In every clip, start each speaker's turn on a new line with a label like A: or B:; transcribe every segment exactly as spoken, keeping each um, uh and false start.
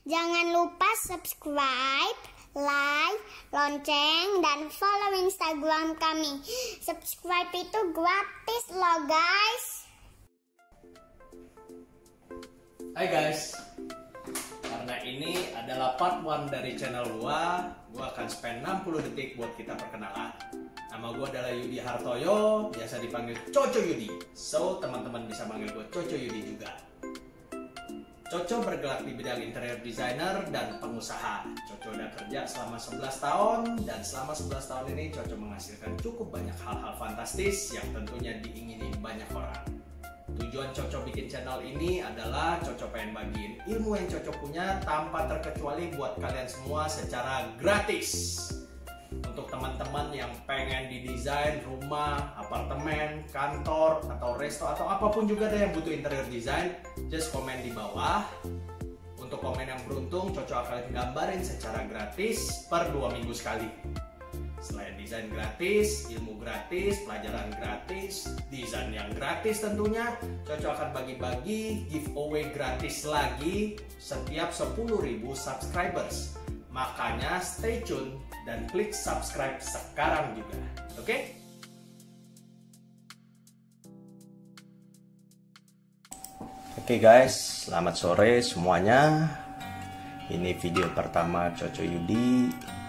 A: Jangan lupa subscribe, like, lonceng, dan follow Instagram kami. Subscribe itu gratis loh guys.
B: Hai guys, karena ini adalah part one dari channel gua, gua akan spend enam puluh detik buat kita perkenalan. Nama gua adalah Yudi Hartoyo, biasa dipanggil Coco Yudi. So, teman-teman bisa panggil gua Coco Yudi juga. Coco bergerak di bidang interior designer dan pengusaha. Coco udah kerja selama sebelas tahun, dan selama sebelas tahun ini Coco menghasilkan cukup banyak hal-hal fantastis yang tentunya diingini banyak orang. Tujuan Coco bikin channel ini adalah Coco pengen bagiin ilmu yang Coco punya tanpa terkecuali buat kalian semua secara gratis. Untuk teman-teman yang pengen didesain rumah, apartemen, kantor, atau resto, atau apapun juga deh yang butuh interior design, just komen di bawah. Untuk komen yang beruntung, Coco akan gambarin secara gratis per dua minggu sekali. Selain desain gratis, ilmu gratis, pelajaran gratis, desain yang gratis tentunya, Coco akan bagi-bagi giveaway gratis lagi setiap sepuluh ribu subscribers. Makanya stay tune dan klik subscribe sekarang juga, oke? Okay? Oke okay guys, selamat sore semuanya. Ini video pertama Coco Yudi.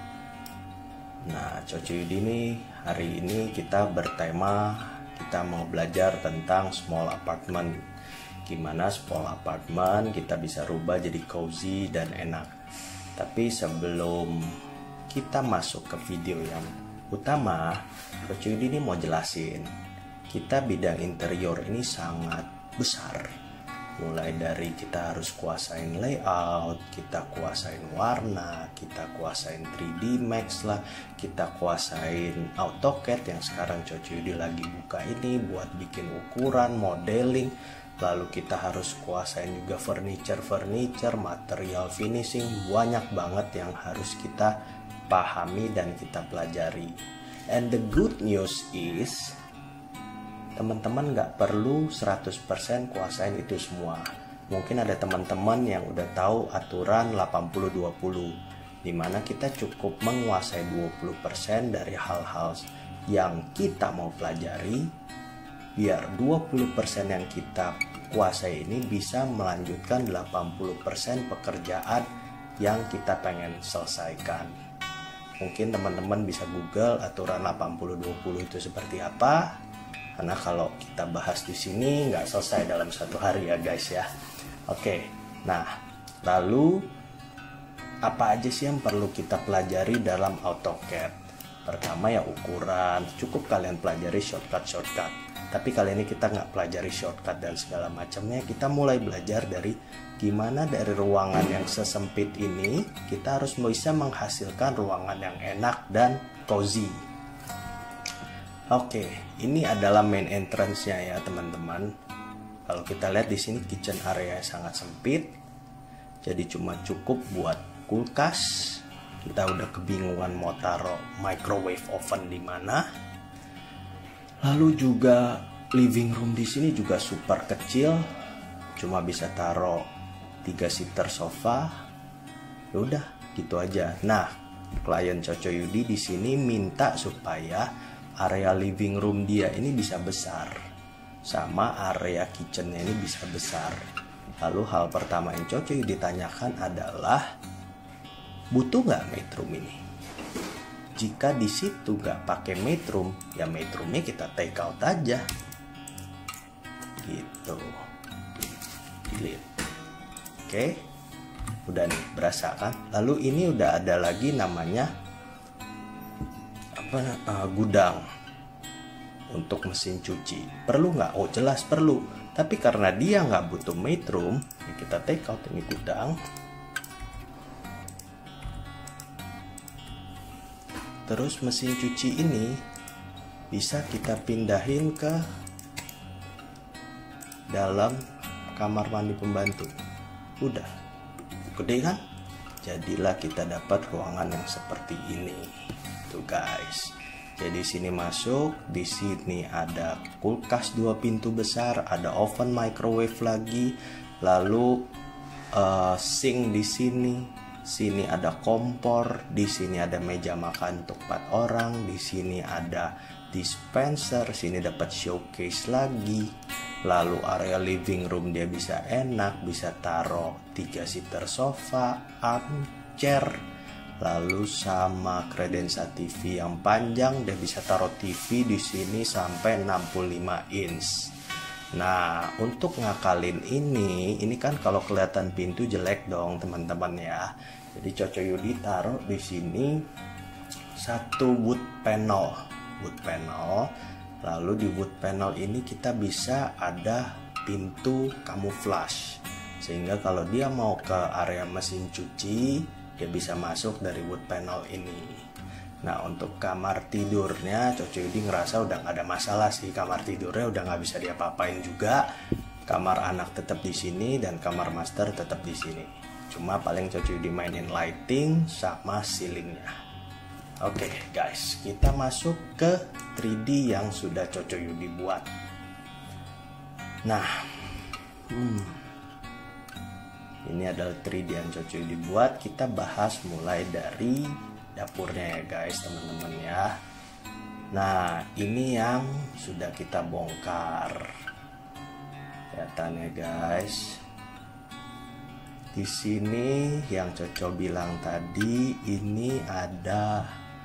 B: Nah, Coco Yudi ini hari ini kita bertema, kita mau belajar tentang small apartment. Gimana small apartment kita bisa rubah jadi cozy dan enak. Tapi sebelum kita masuk ke video yang utama, Coco Yudi ini mau jelasin, kita bidang interior ini sangat besar. Mulai dari kita harus kuasain layout, kita kuasain warna, kita kuasain tiga D Max lah, kita kuasain AutoCAD yang sekarang Coco Yudi lagi buka ini buat bikin ukuran, modeling. Lalu kita harus kuasain juga furniture-furniture, material finishing, banyak banget yang harus kita pahami dan kita pelajari. And the good news is, teman-teman nggak perlu seratus persen kuasain itu semua. Mungkin ada teman-teman yang udah tahu aturan delapan puluh dua puluh, dimana kita cukup menguasai dua puluh persen dari hal-hal yang kita mau pelajari, biar dua puluh persen yang kita kuasai ini bisa melanjutkan delapan puluh persen pekerjaan yang kita pengen selesaikan. Mungkin teman-teman bisa Google aturan delapan puluh dua puluh itu seperti apa, karena kalau kita bahas di sini nggak selesai dalam satu hari ya guys ya. Oke, nah lalu apa aja sih yang perlu kita pelajari dalam AutoCAD? Pertama ya ukuran, cukup kalian pelajari shortcut-shortcut. Tapi kali ini kita nggak pelajari shortcut dan segala macamnya. Kita mulai belajar dari gimana dari ruangan yang sesempit ini kita harus bisa menghasilkan ruangan yang enak dan cozy. Oke, ini adalah main entrance-nya ya teman-teman. Kalau kita lihat di sini kitchen area sangat sempit, jadi cuma cukup buat kulkas. Kita udah kebingungan mau taruh microwave oven di mana. Lalu juga living room di sini juga super kecil, cuma bisa taruh tiga seater sofa. Udah gitu aja. Nah, klien Coco Yudi di sini minta supaya area living room dia ini bisa besar, sama area kitchennya ini bisa besar. Lalu hal pertama yang Coco Yudi tanyakan adalah, butuh nggak maidroom ini? Jika di situ nggak pakai maidroom, ya maidroomnya kita take out aja, gitu. Lihat, oke, udah nih berasa kan? Lalu ini udah ada lagi namanya apa? Uh, gudang untuk mesin cuci. Perlu nggak? Oh jelas perlu. Tapi karena dia nggak butuh maidroom, ya kita take out ini gudang. Terus mesin cuci ini bisa kita pindahin ke dalam kamar mandi pembantu. Udah, gede kan? Jadilah kita dapat ruangan yang seperti ini. Tuh guys. Jadi sini masuk, di sini ada kulkas dua pintu besar, ada oven microwave lagi, lalu uh, sink di sini. Sini ada kompor, di sini ada meja makan untuk empat orang, di sini ada dispenser, sini dapat showcase lagi. Lalu area living room dia bisa enak, bisa taruh tiga seater sofa, armchair. Lalu sama kredensa T V yang panjang, dia bisa taruh T V di sini sampai enam puluh lima inch. Nah, untuk ngakalin ini, ini kan kalau kelihatan pintu jelek dong teman-teman ya. Jadi Coco Yudi taruh di sini satu wood panel, wood panel. Lalu di wood panel ini kita bisa ada pintu camouflage, sehingga kalau dia mau ke area mesin cuci, dia bisa masuk dari wood panel ini. Nah, untuk kamar tidurnya Coco Yudi ngerasa udah nggak ada masalah sih, kamar tidurnya udah nggak bisa diapa-apain juga. Kamar anak tetap di sini dan kamar master tetap di sini. Cuma paling Coco Yudi mainin lighting sama ceilingnya. Oke okay, guys, kita masuk ke tiga D yang sudah Coco Yudi buat. Nah, hmm, ini adalah tiga D yang Coco Yudi buat. Kita bahas mulai dari dapurnya ya guys, teman-teman ya. Nah, ini yang sudah kita bongkar. Kelihatan ya guys. Di sini yang Coco bilang tadi, ini ada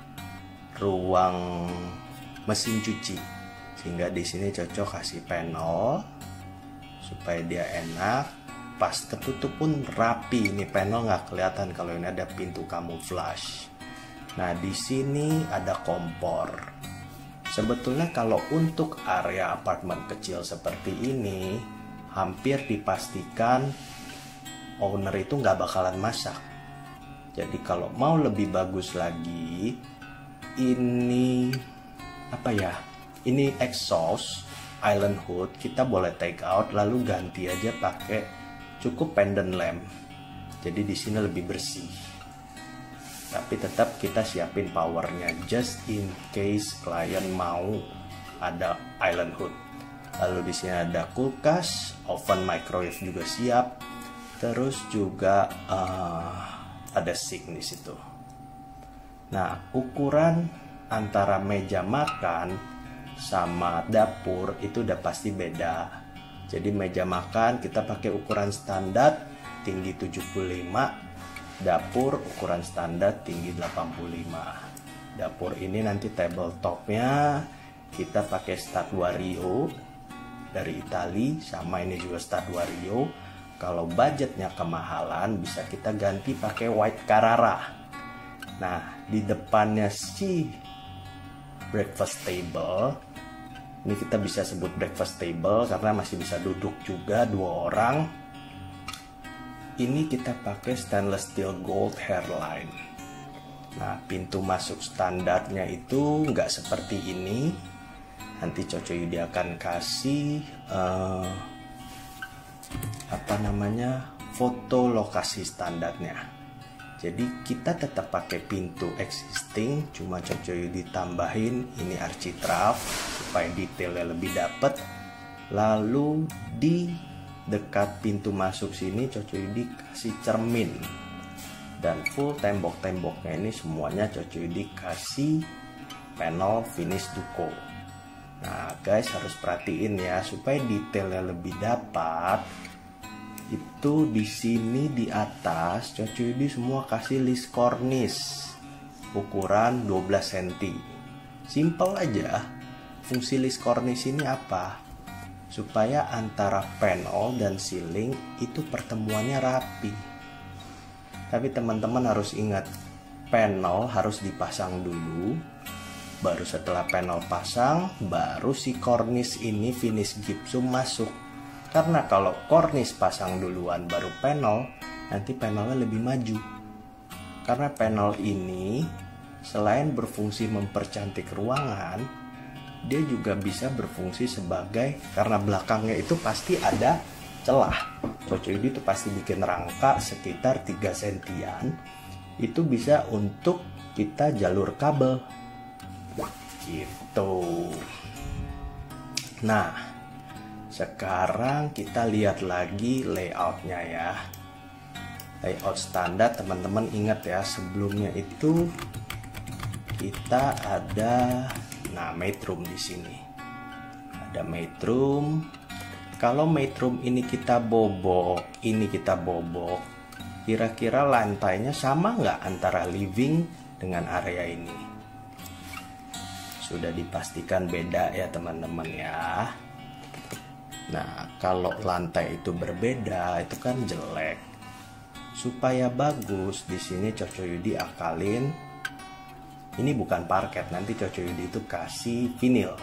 B: ruang mesin cuci, sehingga di sini Coco kasih panel supaya dia enak. Pas tertutup pun rapi, ini panel nggak kelihatan kalau ini ada pintu camouflage. Nah, di sini ada kompor. Sebetulnya kalau untuk area apartemen kecil seperti ini, hampir dipastikan owner itu nggak bakalan masak. Jadi kalau mau lebih bagus lagi, ini apa ya? Ini exhaust island hood kita boleh take out, lalu ganti aja pakai cukup pendant lamp. Jadi di sini lebih bersih. Tapi tetap kita siapin powernya just in case klien mau ada island hood. Lalu di sini ada kulkas, oven, microwave juga siap. Terus juga uh, ada sink di situ. Nah, ukuran antara meja makan sama dapur itu udah pasti beda. Jadi meja makan kita pakai ukuran standar tinggi tujuh puluh lima. Dapur ukuran standar tinggi delapan puluh lima. Dapur ini nanti tabletopnya kita pakai Stradvario dari Itali, sama ini juga Stradvario. Kalau budgetnya kemahalan bisa kita ganti pakai White Carrara. Nah, di depannya si breakfast table, ini kita bisa sebut breakfast table karena masih bisa duduk juga dua orang. Ini kita pakai stainless steel gold hairline. Nah, pintu masuk standarnya itu nggak seperti ini. Nanti Coco Yudi akan kasih uh, apa namanya foto lokasi standarnya. Jadi kita tetap pakai pintu existing, cuma Coco Yudi tambahin ini architrave supaya detailnya lebih dapet. Lalu di dekat pintu masuk sini Coco Yudi kasih cermin, dan full tembok-temboknya ini semuanya Coco Yudi kasih panel finish duko. Nah guys, harus perhatiin ya supaya detailnya lebih dapat. Itu di sini di atas Coco Yudi semua kasih list cornice ukuran dua belas sentimeter. Simple aja. Fungsi list cornice ini apa? Supaya antara panel dan ceiling itu pertemuannya rapi. Tapi teman-teman harus ingat, panel harus dipasang dulu. Baru setelah panel pasang, baru si cornice ini finish gypsum masuk. Karena kalau cornice pasang duluan baru panel, nanti panelnya lebih maju. Karena panel ini selain berfungsi mempercantik ruangan, dia juga bisa berfungsi sebagai, karena belakangnya itu pasti ada celah. Coco Yudi itu pasti bikin rangka sekitar tiga sentian. Itu bisa untuk kita jalur kabel. Gitu. Nah, sekarang kita lihat lagi layoutnya ya. layout standar, teman-teman ingat ya, sebelumnya itu kita ada nah matroom di sini. Ada matroom. Kalau matroom ini kita bobok, ini kita bobok, kira-kira lantainya sama nggak antara living dengan area ini? Sudah dipastikan beda ya teman-teman ya. Nah, kalau lantai itu berbeda, itu kan jelek. Supaya bagus, di sini Coco Yudi akalin. Ini bukan parket, nanti Coco Yudi itu kasih vinil.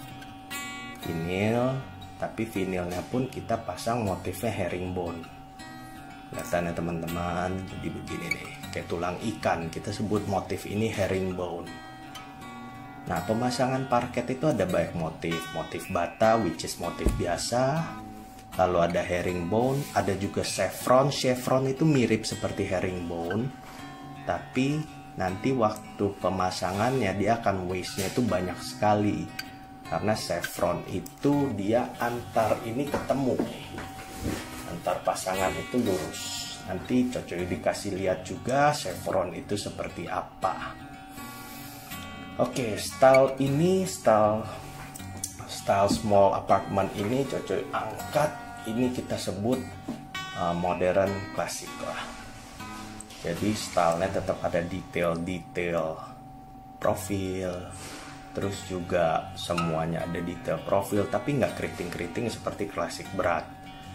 B: Vinil, tapi vinilnya pun kita pasang motifnya herringbone. Kelihatan ya teman-teman, jadi begini nih, kayak tulang ikan. Kita sebut motif ini herringbone. Nah, pemasangan parket itu ada banyak motif. Motif bata, which is motif biasa. Lalu ada herringbone, ada juga chevron. Chevron itu mirip seperti herringbone, tapi nanti waktu pemasangannya dia akan waste-nya itu banyak sekali. Karena chevron itu dia antar ini ketemu. Antar pasangan itu lurus. Nanti Coco dikasih lihat juga chevron itu seperti apa. Oke, style ini, style style small apartment ini Coco angkat, ini kita sebut uh, modern klasik lah. Jadi stylenya tetap ada detail-detail profil, terus juga semuanya ada detail profil, tapi nggak keriting-keriting seperti klasik berat.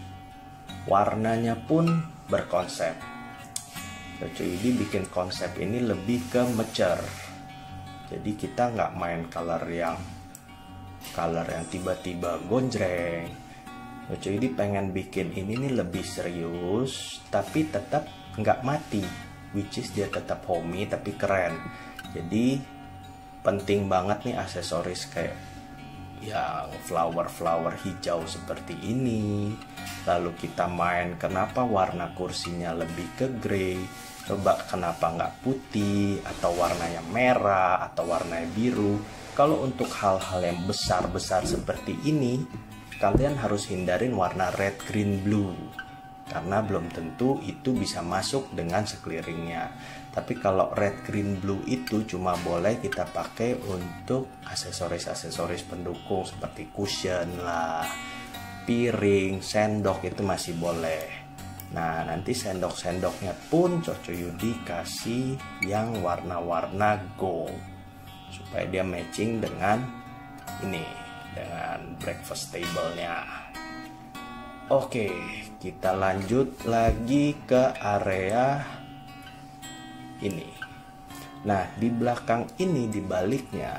B: Warnanya pun berkonsep. Coco ini bikin konsep ini lebih ke mature. Jadi kita nggak main color yang color yang tiba-tiba gonjreng. Coco ini pengen bikin ini nih lebih serius, tapi tetap nggak mati, which is dia tetap homey tapi keren. Jadi penting banget nih aksesoris kayak yang flower-flower hijau seperti ini. Lalu kita main kenapa warna kursinya lebih ke grey. Coba kenapa nggak putih atau warnanya merah atau warnanya biru. Kalau untuk hal-hal yang besar-besar seperti ini, kalian harus hindarin warna red, green, blue. Karena belum tentu itu bisa masuk dengan sekeliringnya. Tapi kalau red, green, blue itu cuma boleh kita pakai untuk aksesoris-aksesoris pendukung seperti cushion lah, piring, sendok itu masih boleh. Nah, nanti sendok-sendoknya pun Coco Yudi kasih yang warna-warna gold supaya dia matching dengan ini, dengan breakfast table-nya. Oke, kita lanjut lagi ke area ini. Nah, di belakang ini, di baliknya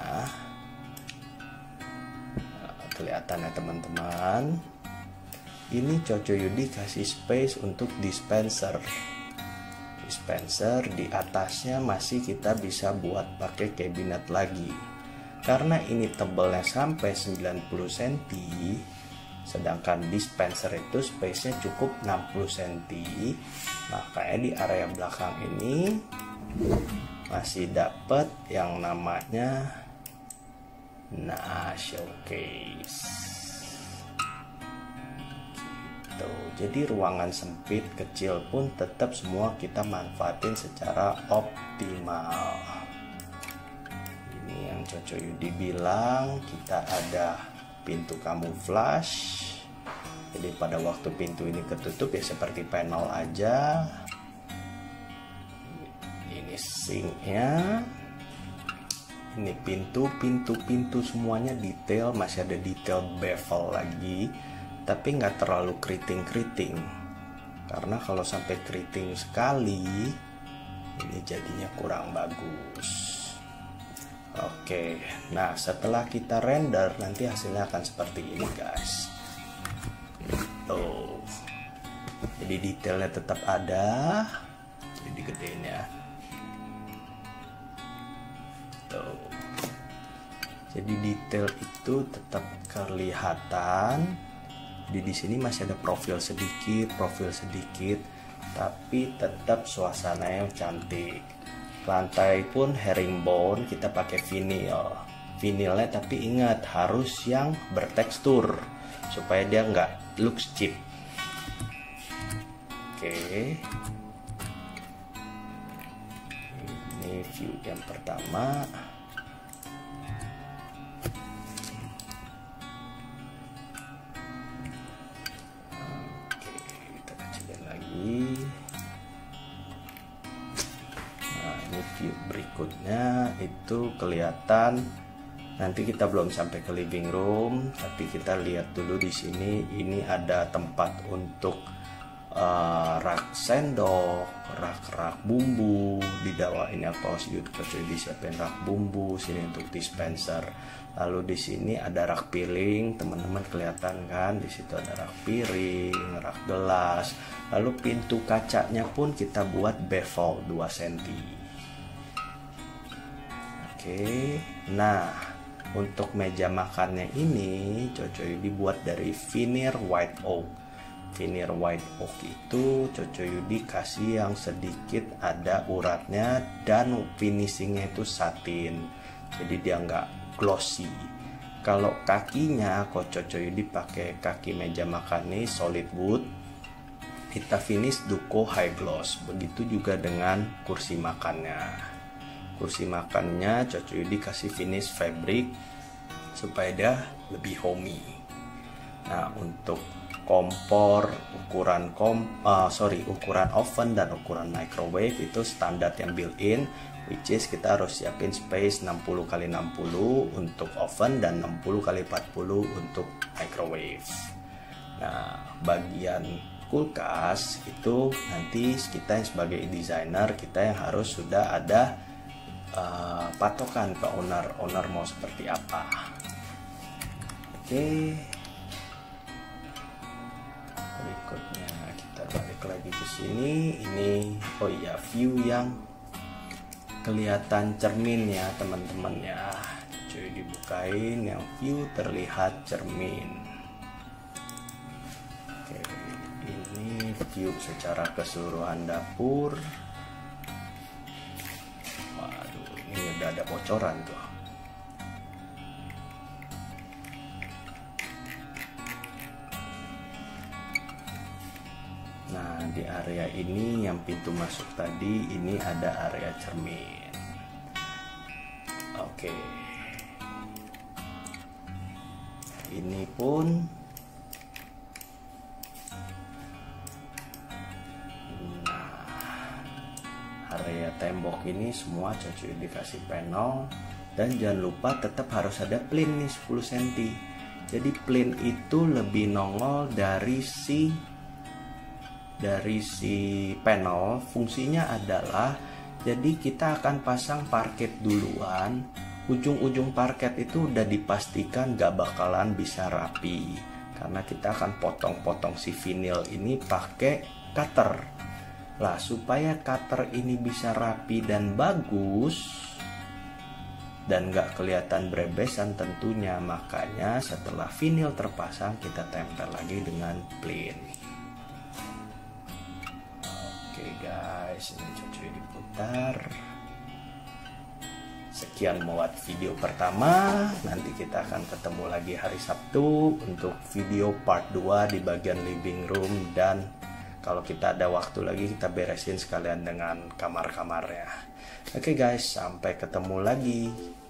B: kelihatan ya teman-teman. Ini Coco Yudi kasih space untuk dispenser. Dispenser di atasnya masih kita bisa buat pakai cabinet lagi. Karena ini tebalnya sampai sembilan puluh sentimeter, sedangkan dispenser itu space-nya cukup enam puluh sentimeter. Makanya di area belakang ini masih dapat yang namanya nah showcase. Jadi ruangan sempit kecil pun tetap semua kita manfaatin secara optimal. Ini yang Coco Yudi bilang, kita ada pintu camouflage. Jadi pada waktu pintu ini ketutup ya seperti panel aja. Ini sinknya. Ini pintu, pintu, pintu semuanya detail, masih ada detail bevel lagi. Tapi nggak terlalu keriting-keriting, karena kalau sampai keriting sekali ini jadinya kurang bagus. Oke, nah setelah kita render nanti hasilnya akan seperti ini guys. Tuh, jadi detailnya tetap ada, jadi gedein ya. Tuh, jadi detail itu tetap kelihatan. Di di sini masih ada profil sedikit, profil sedikit, tapi tetap suasana yang cantik. Lantai pun herringbone, kita pakai vinil. Vinilnya tapi ingat harus yang bertekstur supaya dia nggak looks cheap. Oke, Ini view yang pertama. Oke, kita kecilin lagi. Nah, ini view berikutnya itu kelihatan. Nanti kita belum sampai ke living room, tapi kita lihat dulu di sini. Ini ada tempat untuk uh, rak sendok, rak-rak bumbu. Di bawah ini aku harus disiapin rak bumbu, sini untuk dispenser. Lalu di sini ada rak piring, teman-teman kelihatan kan? Di situ ada rak piring, rak gelas. Lalu pintu kacanya pun kita buat bevel dua sentimeter. Oke, nah. Untuk meja makannya ini Cocoyudi dibuat dari veneer white oak. Veneer white oak itu Cocoyudi kasih yang sedikit ada uratnya dan finishingnya itu satin. Jadi dia nggak glossy. Kalau kakinya kok Cocoyudi pakai kaki meja makan ini solid wood. Kita finish Duco high gloss. Begitu juga dengan kursi makannya. Kursi makannya Cocoyudi kasih finish fabric supaya dia lebih homey. Nah, untuk kompor, ukuran kom, uh, sorry, ukuran oven dan ukuran microwave itu standar yang built-in, which is kita harus siapin space enam puluh kali enam puluh untuk oven dan enam puluh kali empat puluh untuk microwave. Nah, bagian kulkas itu nanti kita yang sebagai desainer kita yang harus sudah ada Uh, patokan ke owner owner mau seperti apa. Oke, berikutnya kita balik lagi ke sini. Ini oh iya view yang kelihatan cermin ya teman-teman ya. Cuy dibukain yang view terlihat cermin. Oke, ini view secara keseluruhan dapur. Ini udah ada bocoran tuh. Nah, di area ini yang pintu masuk tadi ini ada area cermin. Oke. Ini pun area tembok ini semua Cocoyudi dikasih panel. Dan jangan lupa tetap harus ada plin nih sepuluh sentimeter. Jadi plin itu lebih nongol dari si dari si panel. Fungsinya adalah jadi kita akan pasang parket duluan. Ujung-ujung parket itu udah dipastikan gak bakalan bisa rapi, karena kita akan potong-potong si vinil ini pakai cutter. Lah, supaya cutter ini bisa rapi dan bagus dan gak kelihatan brebesan tentunya, makanya setelah vinil terpasang kita tempel lagi dengan plin. Oke guys, ini Cocoyudi diputar. Sekian muat video pertama. Nanti kita akan ketemu lagi hari Sabtu untuk video part dua di bagian living room, dan kalau kita ada waktu lagi kita beresin sekalian dengan kamar-kamarnya. Oke guys, sampai ketemu lagi.